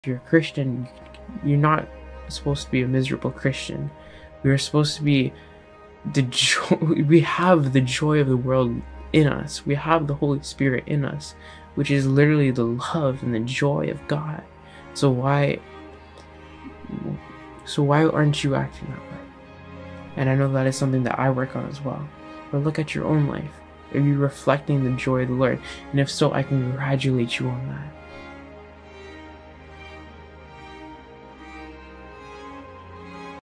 If you're a Christian, you're not supposed to be a miserable Christian. We are supposed to be the joy. We have the joy of the world in us. We have the Holy Spirit in us, which is literally the love and the joy of God. So why aren't you acting that way? And I know that is something that I work on as well. But look at your own life. Are you reflecting the joy of the Lord? And if so, I congratulate you on that.